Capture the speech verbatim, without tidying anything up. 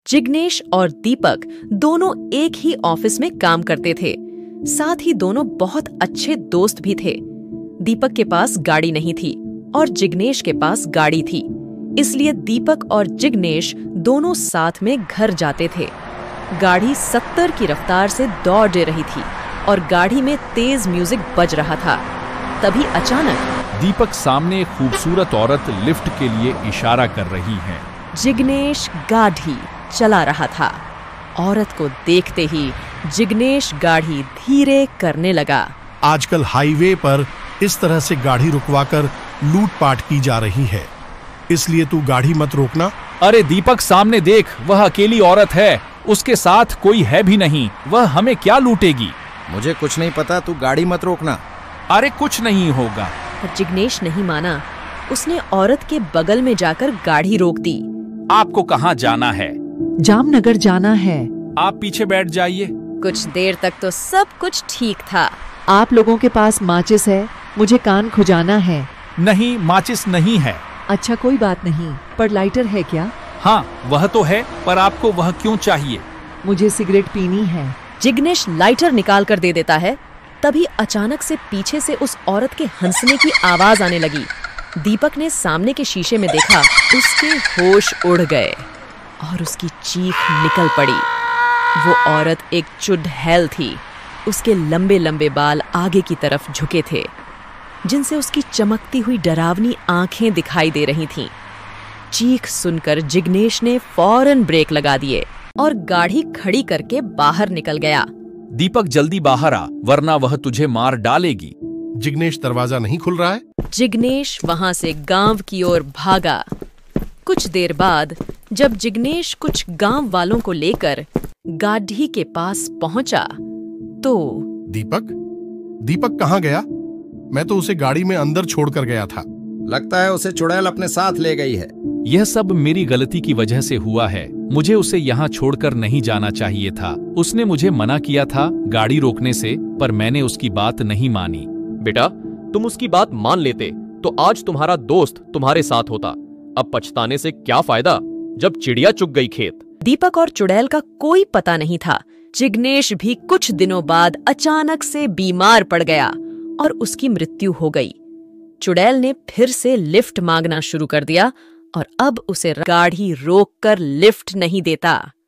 जिग्नेश और दीपक दोनों एक ही ऑफिस में काम करते थे। साथ ही दोनों बहुत अच्छे दोस्त भी थे। दीपक के पास गाड़ी नहीं थी और जिग्नेश के पास गाड़ी थी, इसलिए दीपक और जिग्नेश दोनों साथ में घर जाते थे। गाड़ी सत्तर की रफ्तार से दौड़ रही थी और गाड़ी में तेज म्यूजिक बज रहा था। तभी अचानक दीपक सामने एक खूबसूरत औरत लिफ्ट के लिए इशारा कर रही है। जिग्नेश गाड़ी चला रहा था। औरत को देखते ही जिग्नेश गाड़ी धीरे करने लगा। आजकल हाईवे पर इस तरह से गाड़ी रुकवाकर लूटपाट की जा रही है, इसलिए तू गाड़ी मत रोकना। अरे दीपक, सामने देख, वह अकेली औरत है, उसके साथ कोई है भी नहीं। वह हमें क्या लूटेगी? मुझे कुछ नहीं पता, तू गाड़ी मत रोकना। अरे कुछ नहीं होगा। पर जिग्नेश नहीं माना। उसने औरत के बगल में जाकर गाड़ी रोक दी। आपको कहाँ जाना है? जामनगर जाना है। आप पीछे बैठ जाइए। कुछ देर तक तो सब कुछ ठीक था। आप लोगों के पास माचिस है? मुझे कान खुजाना है। नहीं, माचिस नहीं है। अच्छा कोई बात नहीं, पर लाइटर है क्या? हाँ वह तो है, पर आपको वह क्यों चाहिए? मुझे सिगरेट पीनी है। जिग्नेश लाइटर निकाल कर दे देता है। तभी अचानक से पीछे से उस औरत के हंसने की आवाज आने लगी। दीपक ने सामने के शीशे में देखा, उसके होश उड़ गए और उसकी चीख निकल पड़ी। वो औरत एक चुड़ैल थी। उसके लंबे लंबे बाल आगे की तरफ झुके थे, जिनसे उसकी चमकती हुई डरावनी आंखें दिखाई दे रही थीं। चीख सुनकर जिग्नेश ने फौरन ब्रेक लगा दिए और गाड़ी खड़ी करके बाहर निकल गया। दीपक जल्दी बाहर आ, वरना वह तुझे मार डालेगी। जिग्नेश, दरवाजा नहीं खुल रहा है। जिग्नेश वहां से गांव की ओर भागा। कुछ देर बाद जब जिग्नेश कुछ गांव वालों को लेकर गाड़ी के पास पहुंचा तो दीपक दीपक कहाँ गया? मैं तो उसे गाड़ी में अंदर छोड़कर गया था। लगता है उसे चुड़ैल अपने साथ ले गई है। यह सब मेरी गलती की वजह से हुआ है। मुझे उसे यहाँ छोड़कर नहीं जाना चाहिए था। उसने मुझे मना किया था गाड़ी रोकने से, पर मैंने उसकी बात नहीं मानी। बेटा, तुम उसकी बात मान लेते तो आज तुम्हारा दोस्त तुम्हारे साथ होता। अब पछताने से क्या फायदा जब चिड़िया चुग गई खेत। दीपक और चुड़ैल का कोई पता नहीं था। जिग्नेश भी कुछ दिनों बाद अचानक से बीमार पड़ गया और उसकी मृत्यु हो गई। चुड़ैल ने फिर से लिफ्ट मांगना शुरू कर दिया और अब उसे गाड़ी रोककर लिफ्ट नहीं देता।